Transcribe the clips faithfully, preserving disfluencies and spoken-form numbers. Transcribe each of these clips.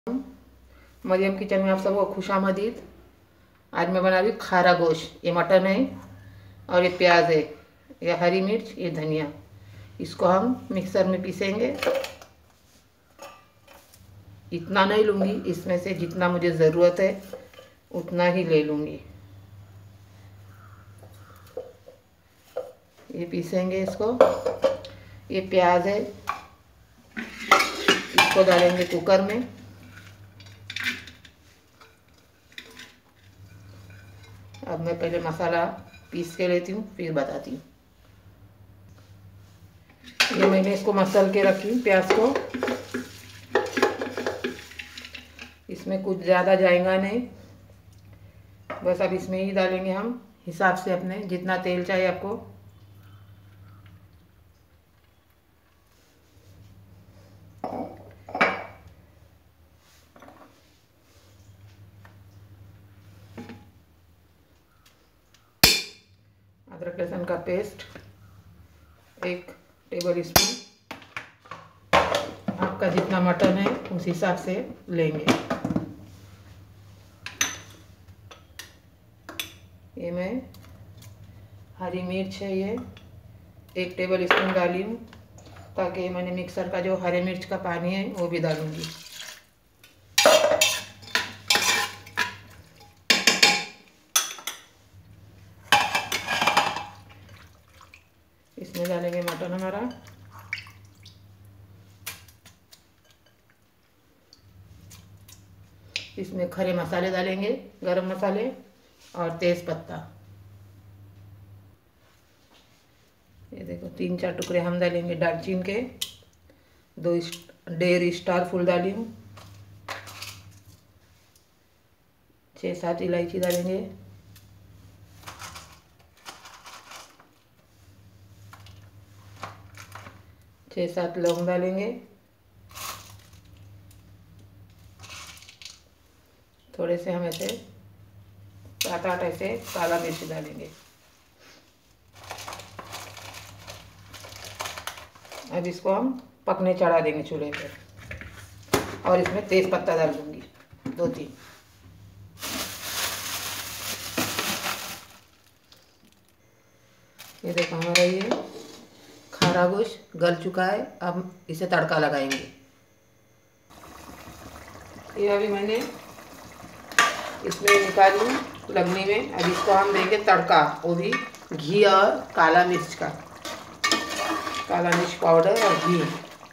Maryam kitchen में आप सबको खुशामदीद। आज मैं बना रही हूँ खारा गोश्त। ये मटन है और ये प्याज है, ये हरी मिर्च, ये धनिया। इसको हम मिक्सर में पीसेंगे। इतना नहीं लूँगी, इसमें से जितना मुझे ज़रूरत है उतना ही ले लूँगी। ये पीसेंगे इसको। ये प्याज है, इसको डालेंगे कुकर में। अब मैं पहले मसाला पीस के लेती हूँ, फिर बताती हूँ। ये मैंने इसको मसल के रखी प्याज को। इसमें कुछ ज़्यादा जाएगा नहीं, बस अब इसमें ही डालेंगे हम हिसाब से, अपने जितना तेल चाहिए आपको। अदरक लहसुन का पेस्ट एक टेबल स्पून। आपका जितना मटन है उस हिसाब से लेंगे। ये मैं हरी मिर्च है, ये एक टेबल स्पून डाली हूँ, ताकि मैंने मिक्सर का जो हरी मिर्च का पानी है वो भी डालूँगी। इसमें डालेंगे मटन हमारा। इसमें खड़े मसाले डालेंगे, गरम मसाले और तेज पत्ता। ये देखो तीन चार टुकड़े हम डालेंगे दालचीनी के। दो डेढ़ स्टार फूल डाली हूँ। छः सात इलायची डालेंगे। छः सात लौंग डालेंगे। थोड़े से हम ऐसे सात आठ ऐसे काला मिर्च डालेंगे। अब इसको हम पकने चढ़ा देंगे चूल्हे पे, और इसमें तेज पत्ता डाल दूंगी दो तीन। ये देखो हमारा ये खारा गोश्त गल चुका है। अब इसे तड़का लगाएंगे। ये अभी मैंने इसमें निकाली लगनी में। अब इसको हम देंगे तड़का, वो भी घी और काला मिर्च का, काला मिर्च पाउडर और घी।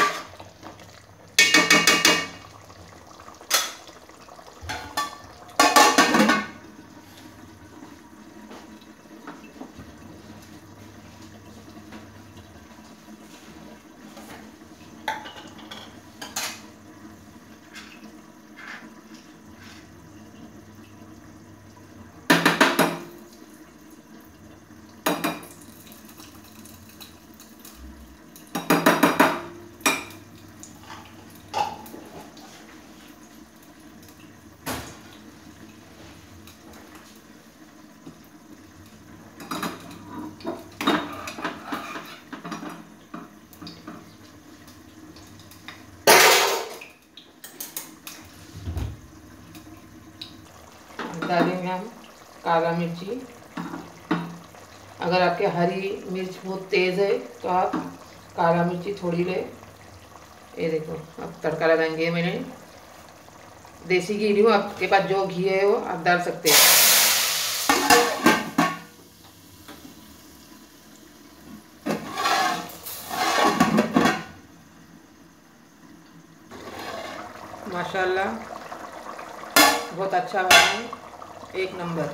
डालेंगे हम काला मिर्ची। अगर आपके हरी मिर्च बहुत तेज़ है तो आप काला मिर्ची थोड़ी ले। ये देखो अब तड़का लगाएंगे। मैंने देसी घी ली हूँ, आपके पास जो घी है वो आप डाल सकते हैं। माशाल्लाह बहुत अच्छा बना है, एक नंबर।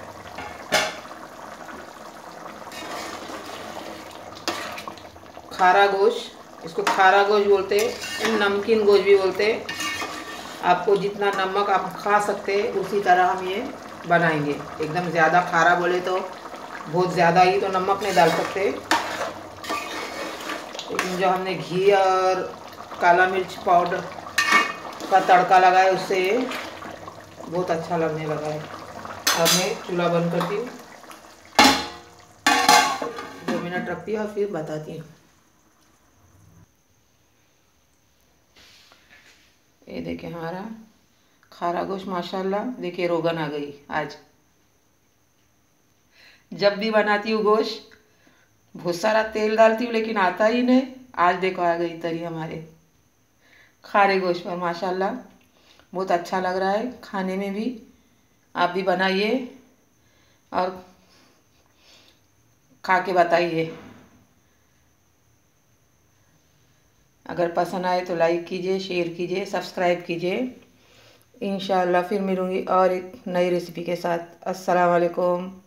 खारा गोश्त, इसको खारा गोश्त बोलते हैं, नमकीन गोश्त भी बोलते हैं। आपको जितना नमक आप खा सकते हैं उसी तरह हम ये बनाएंगे। एकदम ज़्यादा खारा बोले तो बहुत ज़्यादा ही तो नमक नहीं डाल सकते, लेकिन जो हमने घी और काला मिर्च पाउडर का तड़का लगाया उससे बहुत अच्छा लगने लगा है। अब मैं चूल्हा बंद करती हूँ, दो मिनट रखती हूँ और फिर बताती हूँ। ये देखिए हमारा खारा गोश्त माशाल्लाह। देखिए रोगन आ गई आज। जब भी बनाती हूँ गोश्त बहुत सारा तेल डालती हूँ लेकिन आता ही नहीं। आज देखो आ गई तरी हमारे खारे गोश्त पर माशाल्लाह। बहुत अच्छा लग रहा है खाने में भी। आप भी बनाइए और खा के बताइए। अगर पसंद आए तो लाइक कीजिए, शेयर कीजिए, सब्सक्राइब कीजिए। इंशाअल्लाह फिर मिलूँगी और एक नई रेसिपी के साथ। अस्सलाम वालेकुम।